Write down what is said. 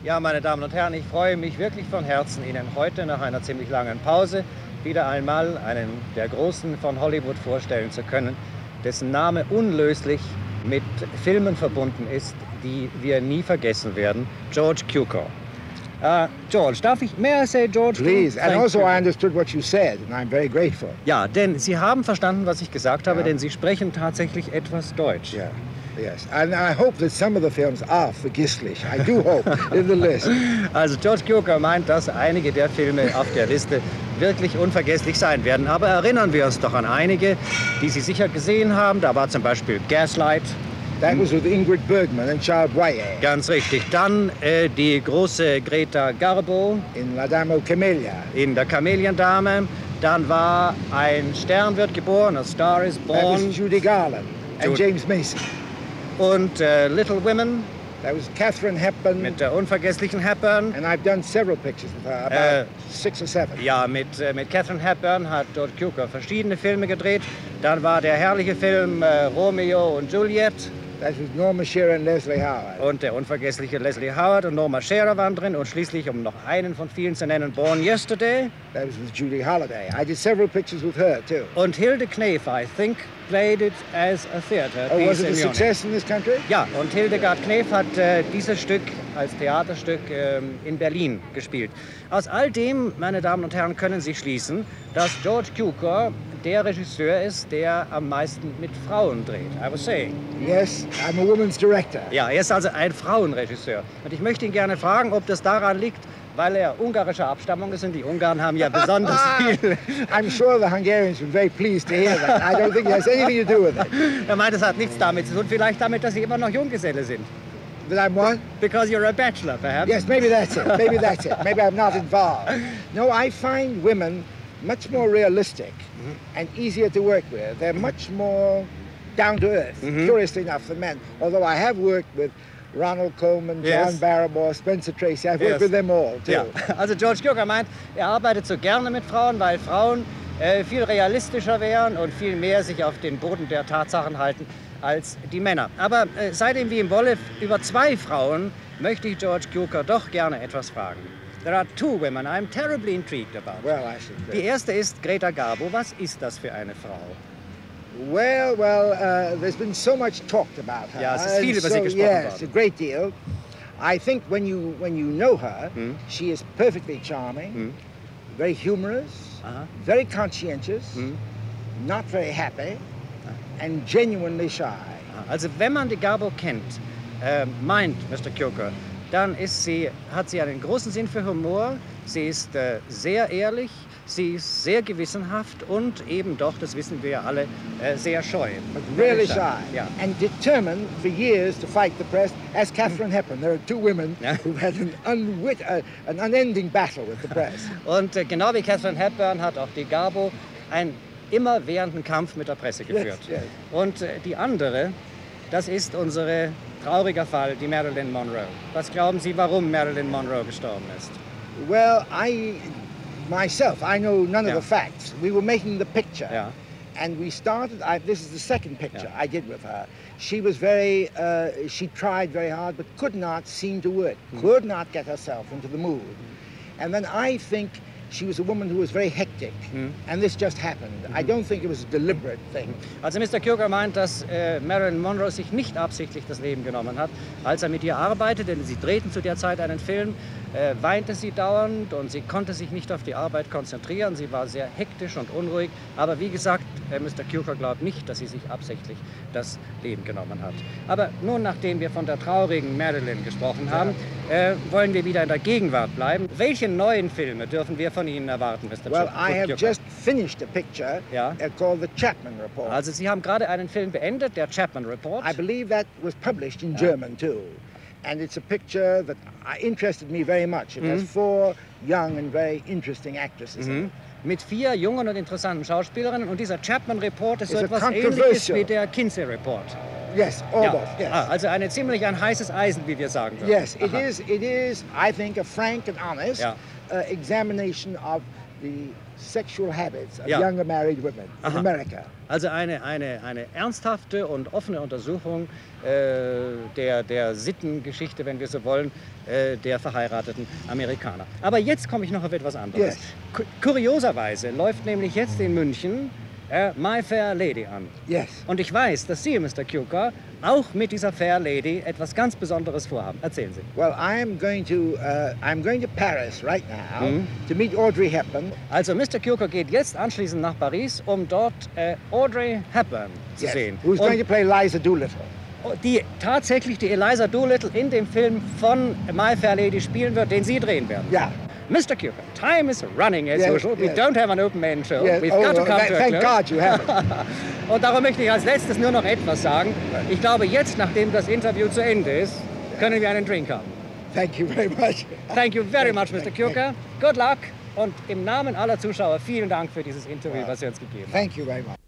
Ja, meine Damen und Herren, ich freue mich wirklich von Herzen, Ihnen heute nach einer ziemlich langen Pause wieder einmal einen der Großen von Hollywood vorstellen zu können, dessen Name unlöslich mit Filmen verbunden ist, die wir nie vergessen werden. George Cukor. George, may I say George? Please, and also I understood what you said, and I'm very grateful. Ja, denn Sie haben verstanden, was ich gesagt habe, denn Sie sprechen tatsächlich etwas Deutsch. Yeah. Yes, and I hope that some of the films are vergesslich. I do hope in the list. Also George Cukor meint, dass einige der Filme auf der Liste wirklich unvergesslich sein werden. Aber erinnern wir uns doch an einige, die Sie sicher gesehen haben. Da war zum Beispiel Gaslight. That was with Ingrid Bergman and Charles Boyer. Ganz richtig. Dann die große Greta Garbo. In La Dame Camellia. In der Kameliendame. Dann war Ein Stern wird geboren, A Star is Born. That was Judy Garland and James Mason. Und Little Women. That was Katharine Hepburn. Mit der unvergesslichen Hepburn. And I've done several pictures with her, about 6 or 7. Ja, mit Katharine Hepburn hat George Cukor verschiedene Filme gedreht. Dann war der herrliche Film Romeo und Juliet. Das was Norma Shearer und Leslie Howard. Und der unvergessliche Leslie Howard und Norma Shearer waren drin. Und schließlich, um noch einen von vielen zu nennen, Born Yesterday. That was with Julie Holliday. I did several pictures with her, too. Und Hilde Knef, I think, played it as a theater piece. Oh, was it a success in this country? Ja, und Hildegard Knef hat dieses Stück als Theaterstück in Berlin gespielt. Aus all dem, meine Damen und Herren, können Sie schließen, dass George Cukor der Regisseur ist, der am meisten mit Frauen dreht. I was saying. Yes, I'm a woman's director. Ja, er ist also ein Frauenregisseur. Und ich möchte ihn gerne fragen, ob das daran liegt, weil er ungarischer Abstammung ist. Und die Ungarn haben ja besonders viel. I'm sure the Hungarians were very pleased to hear that. I don't think it has anything to do with it. Er meint, es hat nichts damit zu tun. Vielleicht damit, dass Sie immer noch Junggeselle sind. That I'm what? Because you're a bachelor, perhaps. Yes, maybe that's it. Maybe that's it. Maybe I'm not involved. No, I find women much more realistic and easier to work with. They're much more down to earth, curiously enough, than men. Although I have worked with Ronald Colman, John Barrymore, Spencer Tracy. I've worked with them all, too. Ja. Also George Cukor meint, er arbeitet so gerne mit Frauen, weil Frauen viel realistischer wären und viel mehr sich auf den Boden der Tatsachen halten als die Männer. Aber sei dem wie ihm wolle, über zwei Frauen möchte ich George Cukor doch gerne etwas fragen. There are two women I'm terribly intrigued about. Well, I should. Die erste ist Greta Garbo. Was ist das für eine Frau? Well, there's been so much talked about her. Ja, es ist viel über sie gesprochen yes, worden. a great deal. I think when you know her, she is perfectly charming, very humorous, very conscientious, not very happy, and genuinely shy. Also wenn man die Garbo kennt, meint Mr. Cukor, dann hat sie einen großen Sinn für Humor, sie ist sehr ehrlich, sie ist sehr gewissenhaft und eben doch, das wissen wir ja alle, sehr scheu. But really shy. Yeah. And determined for years to fight the press, as Katharine Hepburn. There are two women who've had an unending battle with the press. Und genau wie Katharine Hepburn hat auch die Garbo einen immerwährenden Kampf mit der Presse geführt. Yes. Und die andere, das ist unsere trauriger Fall, die Marilyn Monroe. Was glauben Sie, warum Marilyn Monroe gestorben ist? Well, I know none of the facts. We were making the picture, and we started. This is the second picture I did with her. She was she tried very hard, but could not seem to work. Could not get herself into the mood. And then I think she was a woman who was very hectic, and this just happened. I don't think it was a deliberate thing. Also Mr. Cukor meint, dass Marilyn Monroe sich nicht absichtlich das Leben genommen hat, als er mit ihr arbeitete, denn sie drehten zu der Zeit einen Film, weinte sie dauernd und sie konnte sich nicht auf die Arbeit konzentrieren. Sie war sehr hektisch und unruhig. Aber wie gesagt, Mr. Cukor glaubt nicht, dass sie sich absichtlich das Leben genommen hat. Aber nun, nachdem wir von der traurigen Marilyn gesprochen haben, wollen wir wieder in der Gegenwart bleiben. Welche neuen Filme dürfen wir von Ihnen erwarten, Mr. Cukor? Well, I have just finished a picture called The Chapman Report. Also Sie haben gerade einen Film beendet, der Chapman Report. I believe that was published in German too. And it's a picture that interested me very much. It has 4 young and very interesting actresses in it. Mit 4 jungen und interessanten Schauspielerinnen. Und dieser Chapman Report ist so etwas Ähnliches wie der Kinsey Report. Yes, almost. Yes. Also ziemlich ein heißes Eisen, wie wir sagen würden. Yes, it is, I think, a frank and honest examination of the sexual habits of younger married women in America. Also eine ernsthafte und offene Untersuchung der Sittengeschichte, wenn wir so wollen, der verheirateten Amerikaner. Aber jetzt komme ich noch auf etwas anderes. Yes. Kurioserweise läuft nämlich jetzt in München My Fair Lady an. Yes. Und ich weiß, dass Sie, Mr. Cukor, auch mit dieser Fair Lady etwas ganz Besonderes vorhaben. Erzählen Sie. Well, I'm going to Paris right now to meet Audrey Hepburn. Also Mr. Cukor geht jetzt anschließend nach Paris, um dort Audrey Hepburn zu sehen. Who's going to play Liza Doolittle. Die tatsächlich die Eliza Doolittle in dem Film von My Fair Lady spielen wird, den Sie drehen werden. Ja. Mr. Cukor, time is running as usual. We don't have an open-end show. Yes. We've got to come to a Thank close. God you haven't. Und darum möchte ich als letztes nur noch etwas sagen. Ich glaube, jetzt, nachdem das Interview zu Ende ist, können wir einen Drink haben. Thank you very much. Thank you very much, Mr. Cukor. Good luck. Und im Namen aller Zuschauer vielen Dank für dieses Interview, was Sie uns gegeben haben. Thank you very much.